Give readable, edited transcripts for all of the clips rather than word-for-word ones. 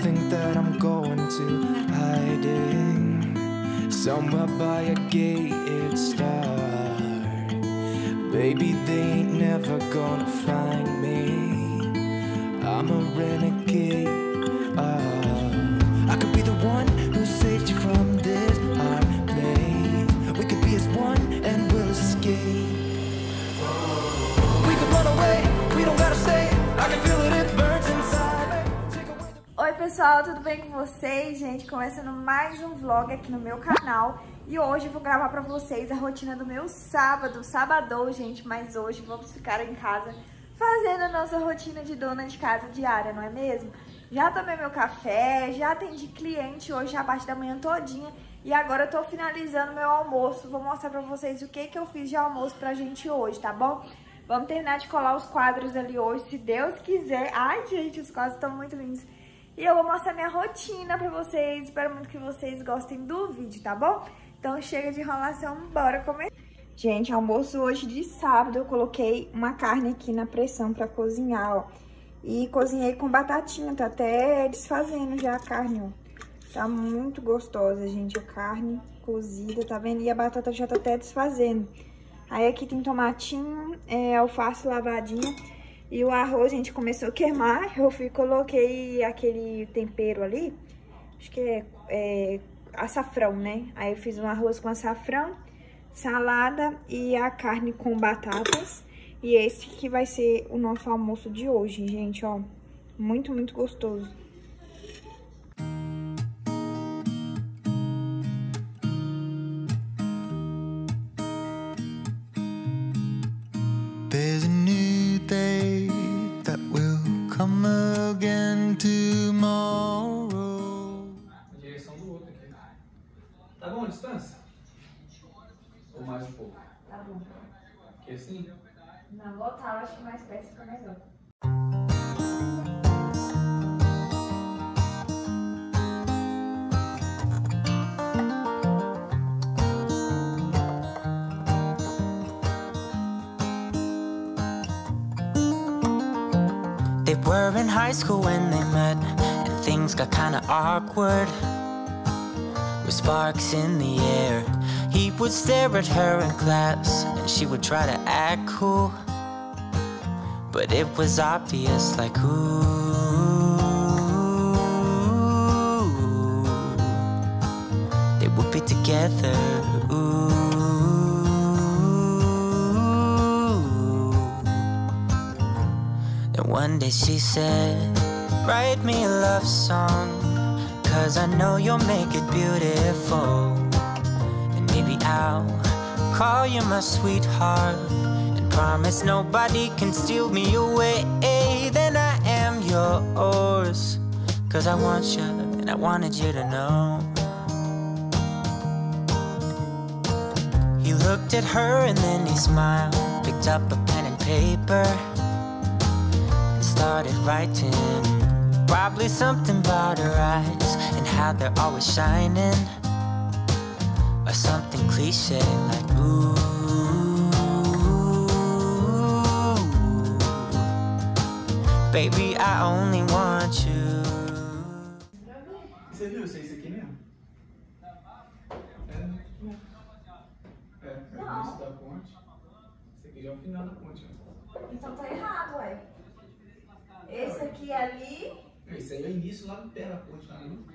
think that I'm going to hiding somewhere by a gated star. Baby, they ain't never gonna find me. I'm a renegade. I could be the one who saved you from this hard place. We could be as one and we'll escape. We could run away, we don't gotta stay. I can feel it, it burns inside. Oi pessoal, tudo bem com vocês? Gente, começando mais um vlog aqui no meu canal. E hoje eu vou gravar pra vocês a rotina do meu sábado, sabadão, gente. Mas hoje vamos ficar em casa fazendo a nossa rotina de dona de casa diária, não é mesmo? Já tomei meu café, já atendi cliente hoje a parte da manhã todinha. E agora eu tô finalizando meu almoço. Vou mostrar pra vocês o que eu fiz de almoço pra gente hoje, tá bom? Vamos terminar de colar os quadros ali hoje, se Deus quiser. Ai, gente, os quadros estão muito lindos. E eu vou mostrar minha rotina pra vocês. Espero muito que vocês gostem do vídeo, tá bom? Então chega de enrolação, bora comer. Gente, almoço hoje de sábado, eu coloquei uma carne aqui na pressão pra cozinhar, ó. E cozinhei com batatinha, tá até desfazendo já a carne, ó. Tá muito gostosa, gente, a carne cozida, tá vendo? E a batata já tá até desfazendo. Aí aqui tem tomatinho, alface lavadinha. E o arroz, gente, começou a queimar. Eu coloquei aquele tempero ali, acho que é açafrão, né? Aí eu fiz um arroz com açafrão, salada e a carne com batatas. E esse que vai ser o nosso almoço de hoje, gente, ó. Muito, muito gostoso. There's a new day that will come again tomorrow. Na direção do outro aqui. Tá bom a distância? Ou mais um pouco? Tá bom. Aqui assim? Não, voltar, eu acho que mais perto fica melhor. They were in high school when they met, and things got kinda awkward. With sparks in the air, he would stare at her in class, and she would try to act cool. But it was obvious, like, ooh, they would be together, ooh. Then one day she said, write me a love song, 'cause I know you'll make it beautiful. And maybe I'll call you my sweetheart, and promise nobody can steal me away. Then I am yours, 'cause I want you, and I wanted you to know. He looked at her and then he smiled, picked up a pen and paper, and started writing. Probably something about her eyes and how they're always shining, or something cliche like ooh. Baby, I only want you. Você viu isso aqui mesmo? É o início da ponte. Esse aqui já é o final da ponte. Então tá errado, ué. Esse aqui é ali. Esse aí é o início lá do pé da ponte, tá vendo?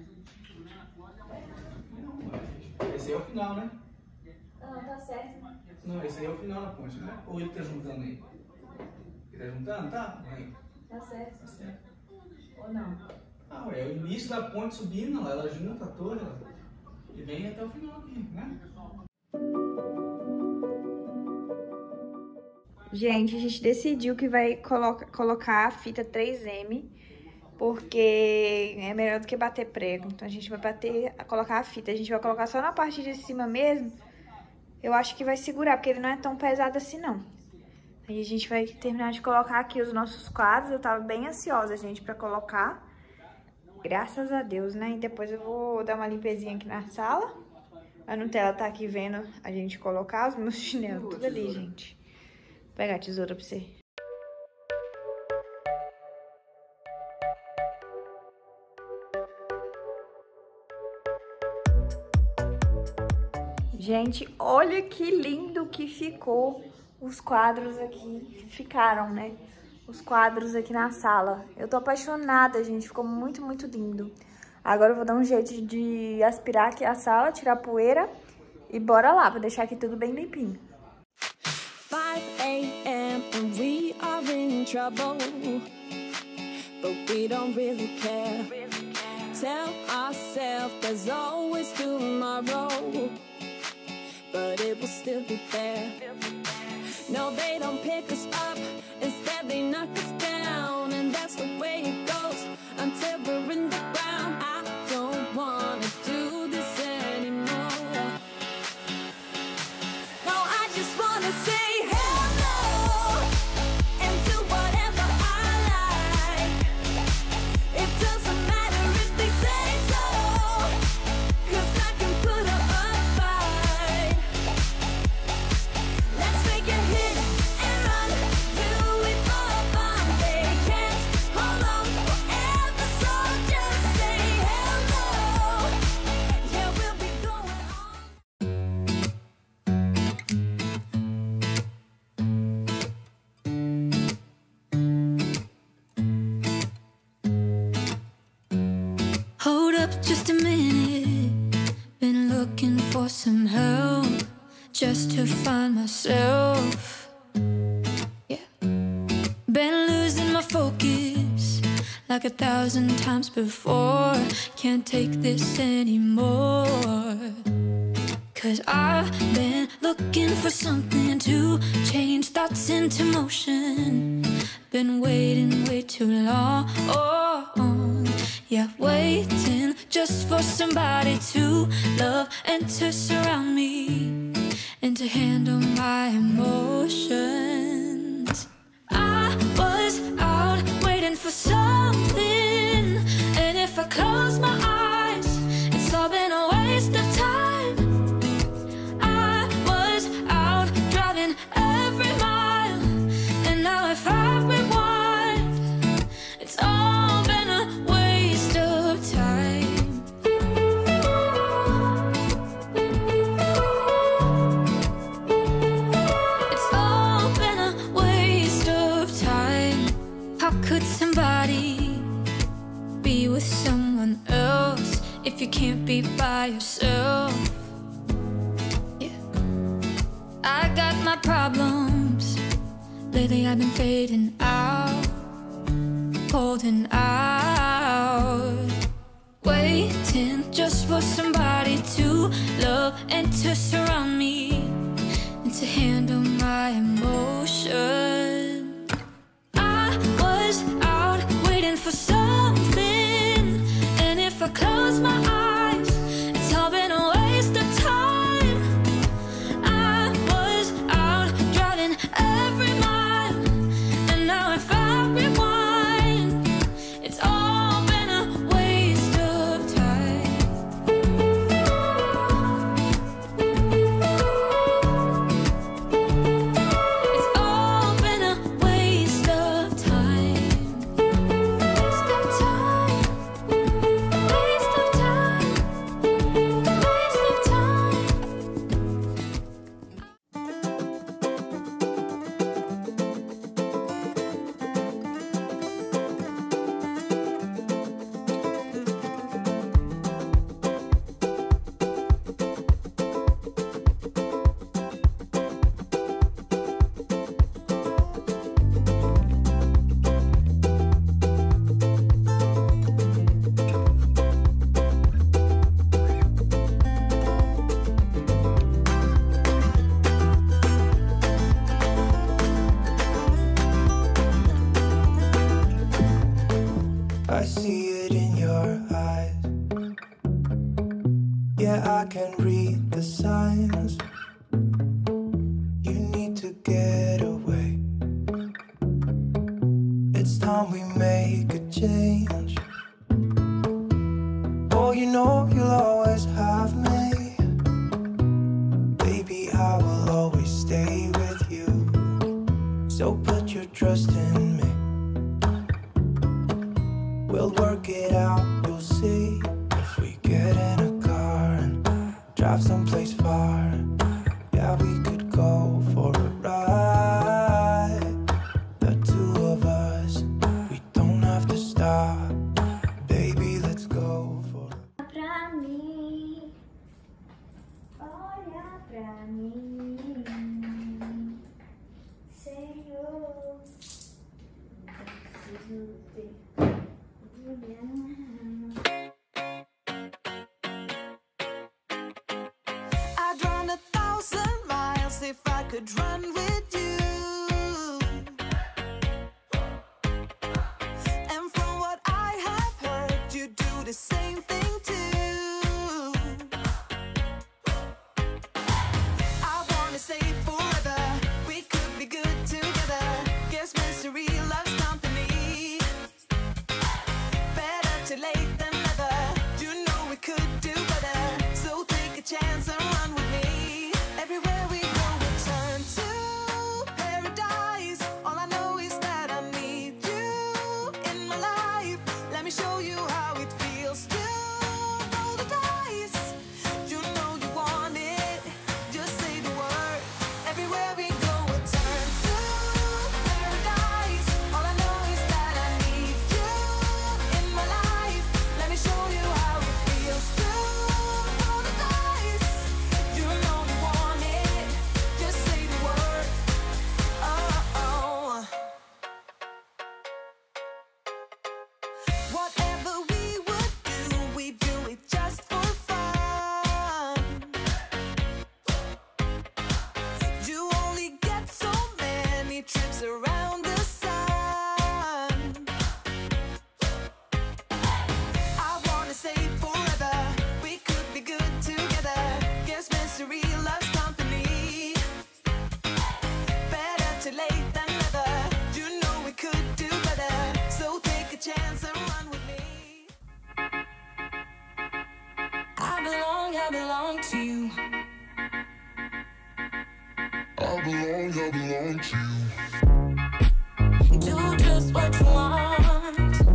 Não, esse aí é o final, né? Não, tá certo. Não, esse aí é o final da ponte, né? Ou ele tá juntando aí? Ele tá juntando? Tá? Aí. Tá certo. Tá certo. Ou não? Ah, ué, é o início da ponte subindo, ela junta toda e vem até o final aqui, né? Gente, a gente decidiu que vai colocar a fita 3M, porque é melhor do que bater prego. Então a gente vai colocar a fita. A gente vai colocar só na parte de cima mesmo. Eu acho que vai segurar, porque ele não é tão pesado assim, não. Aí a gente vai terminar de colocar aqui os nossos quadros. Eu tava bem ansiosa, gente, pra colocar. Graças a Deus, né? E depois eu vou dar uma limpezinha aqui na sala. A Nutella tá aqui vendo a gente colocar os meus chinelos, tudo ali, gente. Vou pegar a tesoura pra você. Gente, olha que lindo que ficou os quadros aqui. Ficaram, né? Os quadros aqui na sala. Eu tô apaixonada, gente. Ficou muito, muito lindo. Agora eu vou dar um jeito de aspirar aqui a sala, tirar a poeira e bora lá, pra deixar aqui tudo bem limpinho. 5 a.m. and we are in trouble, but we don't really care. Tell ourselves there's always tomorrow, but it will still be there. No, they don't pick us up, instead they knock us down, and that's the way it goes until we're in the ground. I don't wanna do this anymore. No, I just wanna say just a minute, been looking for some help just to find myself. Yeah, been losing my focus like 1,000 times before. Can't take this anymore, 'cause I've been looking for something to change thoughts into motion. Been waiting way too long. Yeah, waiting just for somebody to love and to surround me and to handle my emotions. I was out waiting for something, and if I close my eyes, it's all been a waste of time. I was out driving every mile, and now if I rewind, it's all been a waste of time. It's all been a waste of time. How could somebody be with someone else if you can't be by yourself? Yeah, I got my problems. Lately I've been fading out, holding out, waiting just for somebody to love and to surround me and to handle my emotion. I was out waiting for something, and if I close my eyes, it's all been a waste of time. I was out driving every mile, and now if I rewind, it's all been a waste of time. It's all been a waste of time. Waste of time. Waste of time. Waste of time. I see it in your eyes. Yeah, I can read the signs. You need to get away. It's time we make a change. Oh, you know you'll always have me. Baby, I will always stay with you. So put your trust in me. We'll work it out, you'll see. If we get in a car and drive someplace far, pra mim, Senhor. Preciso ter I'd run 1,000 miles if I could run with you. And from what I have heard, you do the same thing too. I wanna say forever, we could be good together. Guess misery loves company. Better too late than never. You know we could do better. So take a chance and run with me. Everywhere we go, we turn to paradise. All I know is that I need you in my life. Let me show you how it feels to roll the dice. You know you want it, just say the word. Everywhere we go, we turn to paradise. All I know is that I need you in my life. Let me show you how it feels to roll the dice. You know you want it, just say the word. Oh. Whatever we would do, we do it just for fun. You only get so many trips around the sun. I wanna say forever, we could be good together. Guess misery loves company. Better too late than never. You know we could do better. So take a chance and run with me. I belong to you. I belong to you. Do just what you want.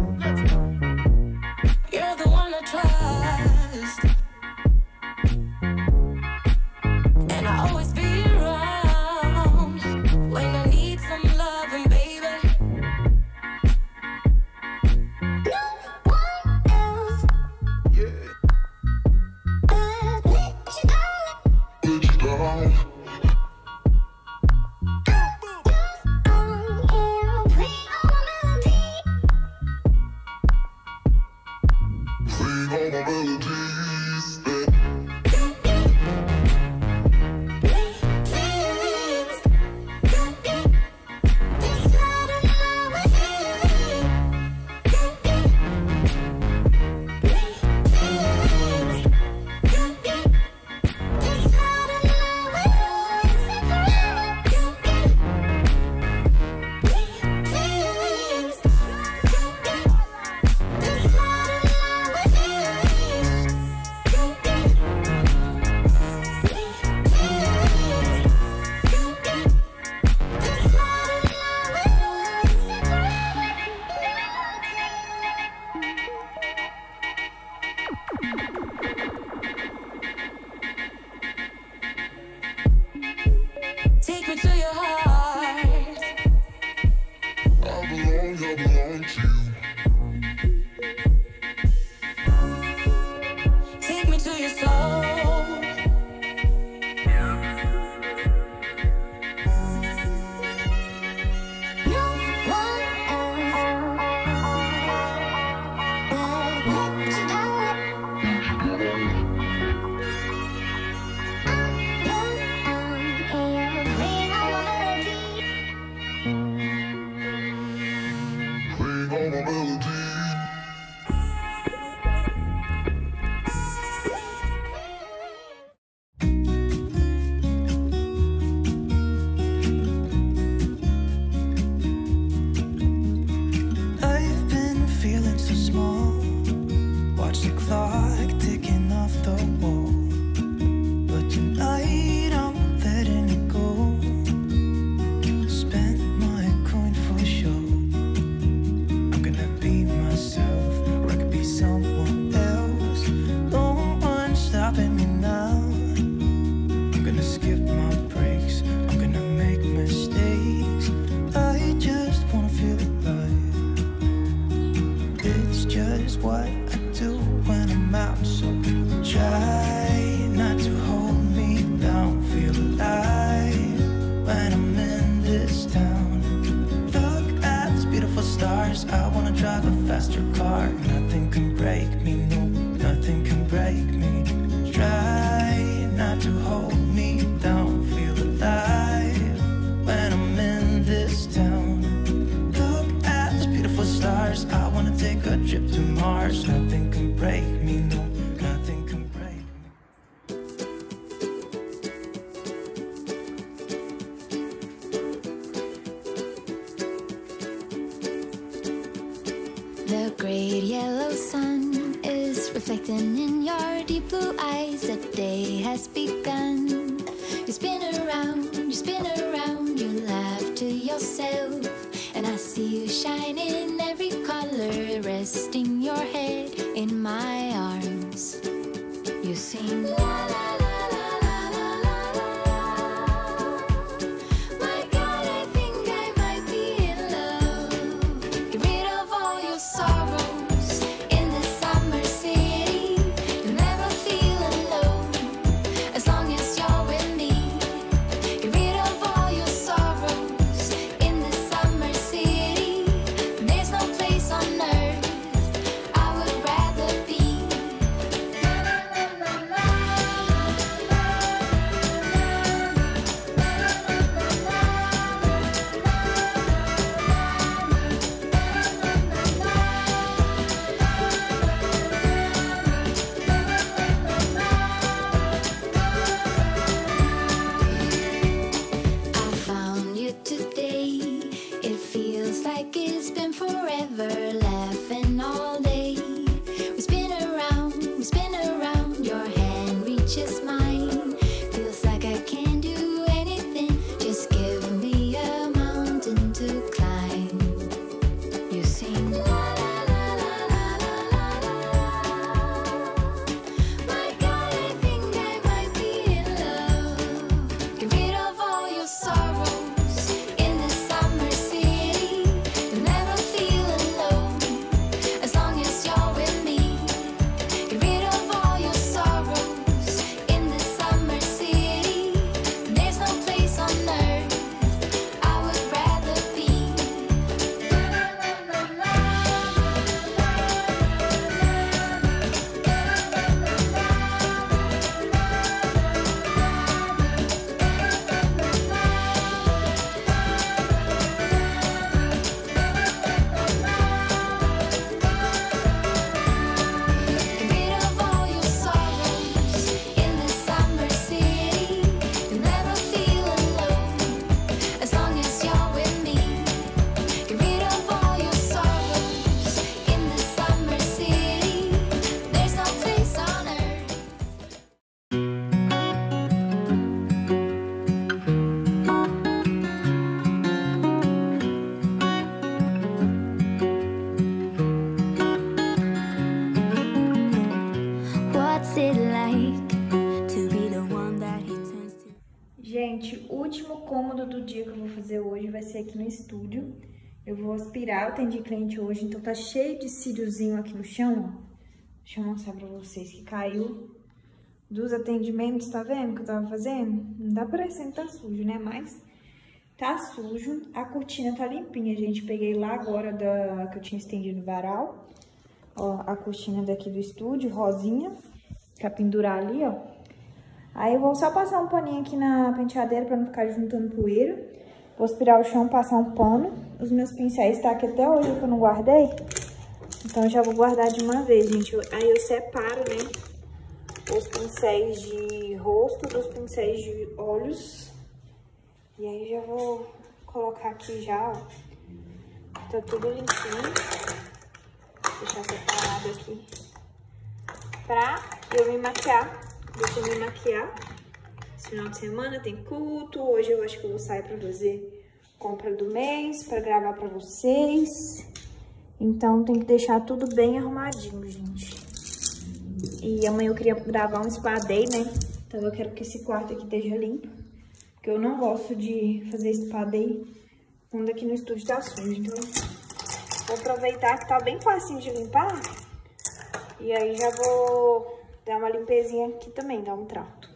You're the one I trust. And I'll always be around when I need some loving, baby. No one else Yeah. but let you down. Let you down. Playing all my melodies that take me to your heart. I belong to you. Take me to your soul. No one else but let you down. Playing all my melodies. I've been feeling so small. Watch the clock ticking off the wall. But tonight I'm letting it go. Spend my coin for sure. I'm gonna be myself, or I could be someone else. No one's stopping me now. I'm gonna skip my breaks. I'm gonna make mistakes. I just wanna feel alive. It's just what I do when I'm out. So try not to hold me down. Feel faster car. Nothing can break me, no, nothing can break me. Try not to hold me down, feel alive when I'm in this town. Look at those beautiful stars, I wanna take a trip to Mars. Nothing can break me, no, nothing can break me. The great yellow sun is reflecting in your deep blue eyes. The day has begun. You spin around, you laugh to yourself. And I see you shine in every color, resting your head in my arms. You sing la la la la la la la la. My God, I think I might be in love. Get rid of all your sorrows in the summer city. You'll never feel alone as long as you're with me. Get rid of all your sorrows in the summer city. There's no place on earth I would rather be. I found you today. It feels like it's been forever, laughing all day. We spin around, your hand reaches mine. Feels like I can't do anything, just give me a mountain to climb. You sing la la la la la la la la. My God, I think I might be in love. Get rid of all your sorrows in the summer city. You'll never feel alone as long as you're with me. Get rid of all your sorrows in the summer city. There's no place on earth I would rather be. Get rid of all your sorrows in the summer city. You'll never feel alone as long as you're with me. Get rid of all your sorrows in the summer city. There's no place on earth. What's it like to be the one that he turns to? Gente, o último cômodo do dia que eu vou fazer hoje vai ser aqui no estúdio. Eu vou aspirar, eu atendi cliente hoje, então tá cheio de círiozinho aqui no chão, ó. Deixa eu mostrar pra vocês que caiu dos atendimentos, tá vendo que eu tava fazendo? Não tá parecendo que tá sujo, né? Mas tá sujo. A cortina tá limpinha, gente. Peguei lá agora que eu tinha estendido no varal. Ó, a cortina daqui do estúdio, rosinha, pra pendurar ali, ó. Aí eu vou só passar um paninho aqui na penteadeira pra não ficar juntando poeira. Vou aspirar o chão, passar um pano. Os meus pincéis tá aqui até hoje que eu não guardei. Então eu já vou guardar de uma vez, gente. Aí eu separo, né, os pincéis de rosto dos pincéis de olhos. E aí já vou colocar aqui já, ó. Tá tudo limpinho. Deixar separado aqui. Pra eu me maquiar. Deixa eu me maquiar. Esse final de semana tem culto. Hoje eu acho que eu vou sair pra fazer compra do mês, pra gravar pra vocês. Então tem que deixar tudo bem arrumadinho, gente. E amanhã eu queria gravar um spa day, né? Então eu quero que esse quarto aqui esteja limpo. Porque eu não gosto de fazer spa day quando aqui no estúdio tá sujo. Então vou aproveitar que tá bem facinho de limpar. E aí já vou dar uma limpezinha aqui também, dar um trato.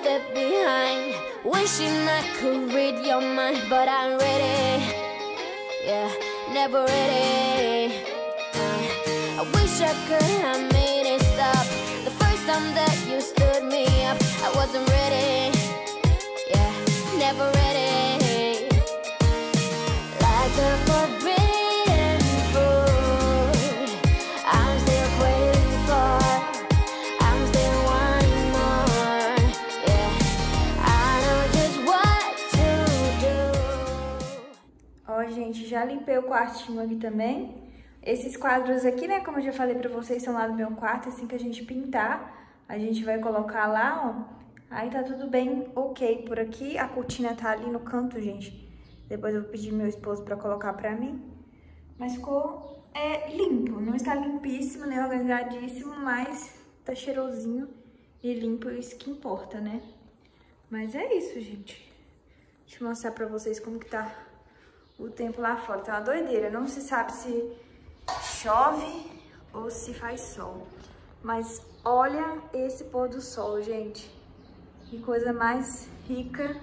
step behind, wishing I could read your mind, but I'm ready. Yeah, never ready. I wish I could have made it stop. The first time that you stood me up, I wasn't ready. Yeah, never ready. Like a forbidden fruit, I'm still waiting for. I'm still wanting more. Yeah, I know just what to do. Ó, gente, já limpei o quartinho aqui também. Esses quadros aqui, né, como eu já falei pra vocês, são lá do meu quarto. Assim que a gente pintar, a gente vai colocar lá, ó. Aí tá tudo bem ok por aqui. A cortina tá ali no canto, gente. Depois eu vou pedir meu esposo pra colocar pra mim. Mas ficou limpo. Não está limpíssimo, nem organizadíssimo, mas tá cheirosinho e limpo. Isso que importa, né? Mas é isso, gente. Deixa eu mostrar pra vocês como que tá o tempo lá fora. Tá uma doideira. Não se sabe se chove ou se faz sol. Mas olha esse pôr do sol, gente. Que coisa mais rica.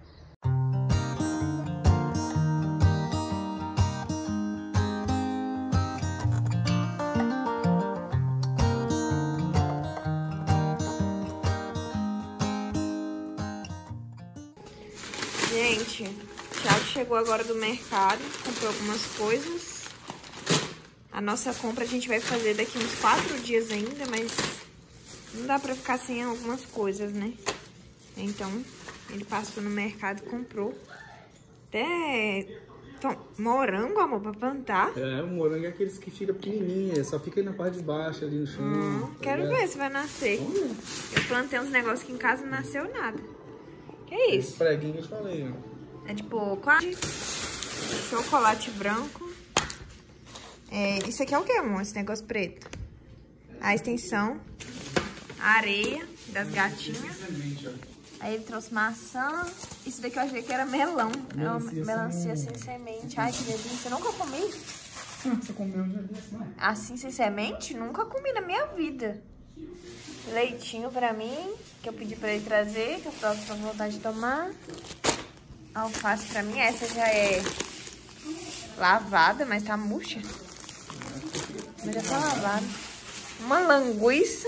Gente, o Thiago chegou agora do mercado, comprou algumas coisas. A nossa compra a gente vai fazer daqui uns 4 dias ainda, mas não dá pra ficar sem algumas coisas, né? Então, ele passou no mercado e comprou até morango, amor, pra plantar. É, o morango é aqueles que fica pequenininho, só fica na parte de baixo ali no chão. Quero ver se vai nascer. Eu plantei uns negócios aqui em casa e não nasceu nada. Que é isso? Esse preguinho que eu te falei, ó. É tipo chocolate branco. Isso aqui é o que, amor? Esse negócio preto? A extensão. A areia das gatinhas. Aí ele trouxe maçã. Isso daqui eu achei que era melão. É uma melancia sem semente. Ai, que delícia. Eu nunca comi. Você comeu já desse, não é? Assim, sem semente? Nunca comi na minha vida. Leitinho pra mim, que eu pedi pra ele trazer, que eu tô com vontade de tomar. Alface pra mim. Essa já é lavada, mas tá murcha. Mas já tá lavada. Uma linguiça.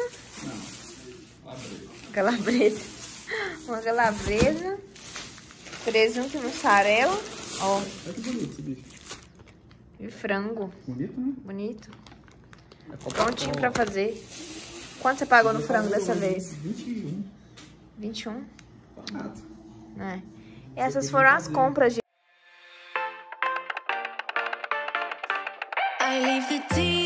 Calabresa. Uma calabresa. Presunto e mussarela. Ó. Olha que bonito esse bicho. E frango. Bonito, né? Bonito. Prontinho pra fazer. Quanto você pagou no frango dessa vez? 21. 21? Barato. É. Essas foram as compras, gente. I leave the tea